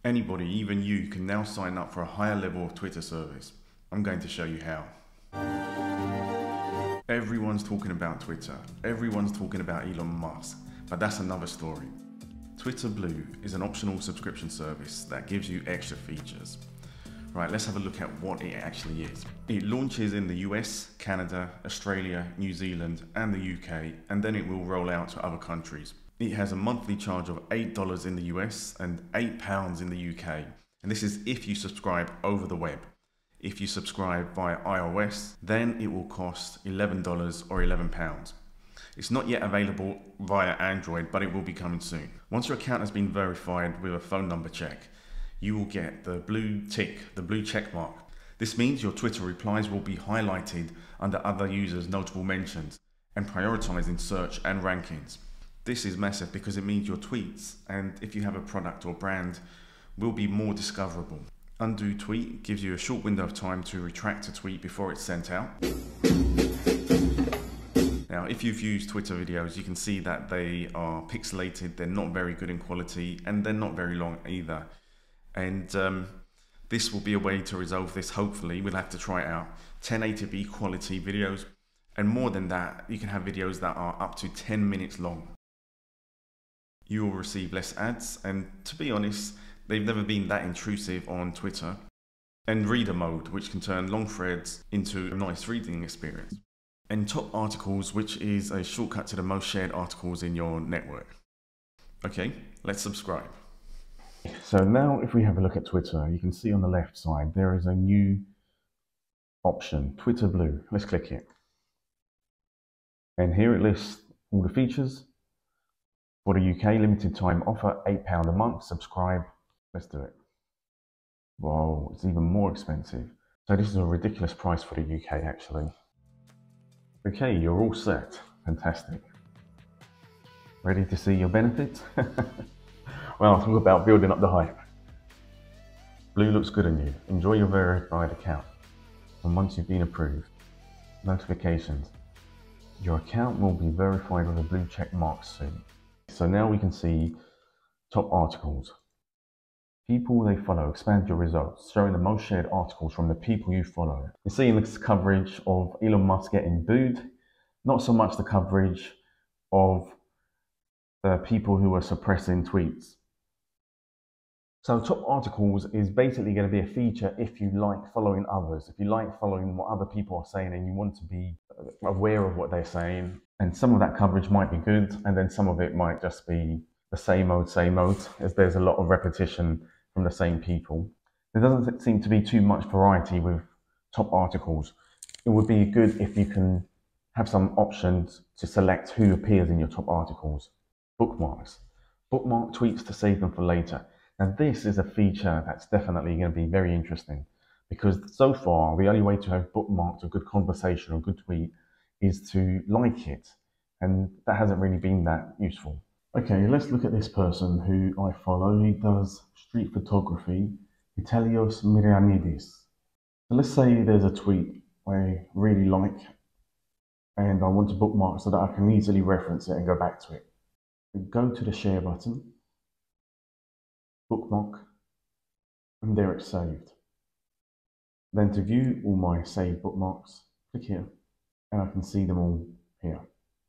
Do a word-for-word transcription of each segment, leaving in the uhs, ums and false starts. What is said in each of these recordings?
Anybody, even you, can now sign up for a higher level of Twitter service. I'm going to show you how. Everyone's talking about Twitter. Everyone's talking about Elon Musk, but that's another story. Twitter Blue is an optional subscription service that gives you extra features. Right, let's have a look at what it actually is. It launches in the U S, Canada, Australia, New Zealand, and the U K, and then it will roll out to other countries. It has a monthly charge of eight dollars in the U S and eight pounds in the U K. And this is if you subscribe over the web. If you subscribe via iOS, then it will cost eleven dollars or eleven pounds. It's not yet available via Android, but it will be coming soon. Once your account has been verified with a phone number check, you will get the blue tick, the blue check mark. This means your Twitter replies will be highlighted under other users' notable mentions and prioritized in search and rankings. This is massive because it means your tweets, and if you have a product or brand, will be more discoverable. Undo tweet gives you a short window of time to retract a tweet before it's sent out. Now, if you've used Twitter videos, you can see that they are pixelated, they're not very good in quality, and they're not very long either. And um, this will be a way to resolve this, hopefully. We'll have to try it out. ten eighty p quality videos, and more than that, you can have videos that are up to ten minutes long. You will receive less ads, and to be honest, they've never been that intrusive on Twitter. And reader mode, which can turn long threads into a nice reading experience. And top articles, which is a shortcut to the most shared articles in your network. Okay, let's subscribe. So now if we have a look at Twitter, you can see on the left side, there is a new option, Twitter Blue. Let's click it. And here it lists all the features. For the U K, limited time offer, eight pounds a month, subscribe. Let's do it. Whoa, it's even more expensive. So this is a ridiculous price for the U K actually. Okay, you're all set. Fantastic. Ready to see your benefits? Well, talk about building up the hype. Blue looks good on you. Enjoy your verified account. And once you've been approved, notifications. Your account will be verified with a blue check mark soon. So now we can see top articles. People they follow, expand your results, showing the most shared articles from the people you follow. You're seeing this coverage of Elon Musk getting booed, not so much the coverage of the people who are suppressing tweets. So top articles is basically going to be a feature if you like following others, if you like following what other people are saying and you want to be aware of what they're saying. And some of that coverage might be good, and then some of it might just be the same old, same old, as there's a lot of repetition from the same people. There doesn't seem to be too much variety with top articles. It would be good if you can have some options to select who appears in your top articles. Bookmarks. Bookmark tweets to save them for later. Now this is a feature that's definitely going to be very interesting, because so far the only way to have bookmarked a good conversation or good tweet is to like it, and that hasn't really been that useful. Okay, let's look at this person who I follow. He does street photography, Vitalios Myrianidis. So let's say there's a tweet I really like and I want to bookmark so that I can easily reference it and go back to it. Go to the share button, bookmark, and there it's saved. Then to view all my saved bookmarks, click here, and I can see them all here.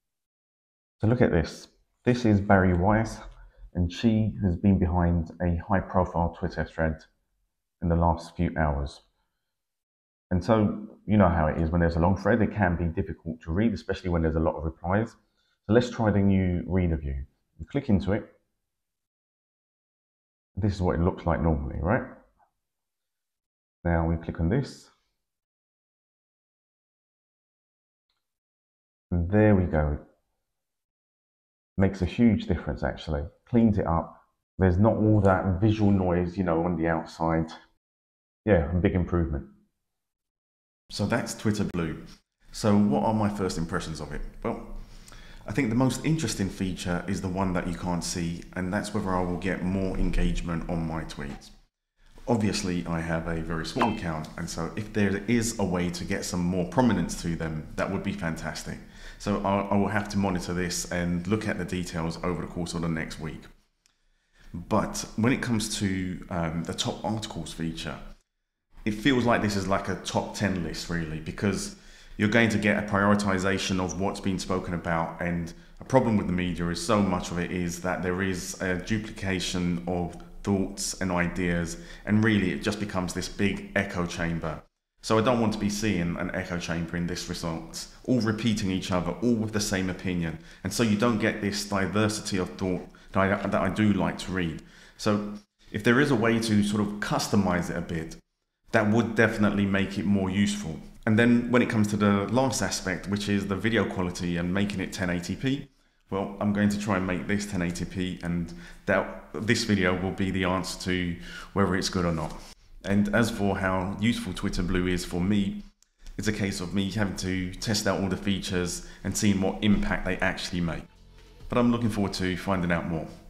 So look at this. This is Barry Weiss, and she has been behind a high-profile Twitter thread in the last few hours. And so, you know how it is when there's a long thread, it can be difficult to read, especially when there's a lot of replies. So let's try the new reader view. You click into it. This is what it looks like normally, right? Now we click on this. And there we go. Makes a huge difference actually. Cleans it up. There's not all that visual noise, you know, on the outside. Yeah, a big improvement. So that's Twitter Blue. So what are my first impressions of it? Well, I think the most interesting feature is the one that you can't see, and that's whether I will get more engagement on my tweets. Obviously, I have a very small account, and so if there is a way to get some more prominence to them, that would be fantastic. So I will have to monitor this and look at the details over the course of the next week. But when it comes to um, the top articles feature, it feels like this is like a top ten list really, because you're going to get a prioritization of what's been spoken about. And a problem with the media is so much of it is that there is a duplication of thoughts and ideas, and really it just becomes this big echo chamber. So I don't want to be seeing an echo chamber in this results, all repeating each other, all with the same opinion. And so you don't get this diversity of thought that I, that I do like to read. So if there is a way to sort of customize it a bit, that would definitely make it more useful. And then when it comes to the last aspect, which is the video quality and making it ten eighty p, well, I'm going to try and make this ten eighty p, and that this video will be the answer to whether it's good or not. And as for how useful Twitter Blue is for me, it's a case of me having to test out all the features and seeing what impact they actually make. But I'm looking forward to finding out more.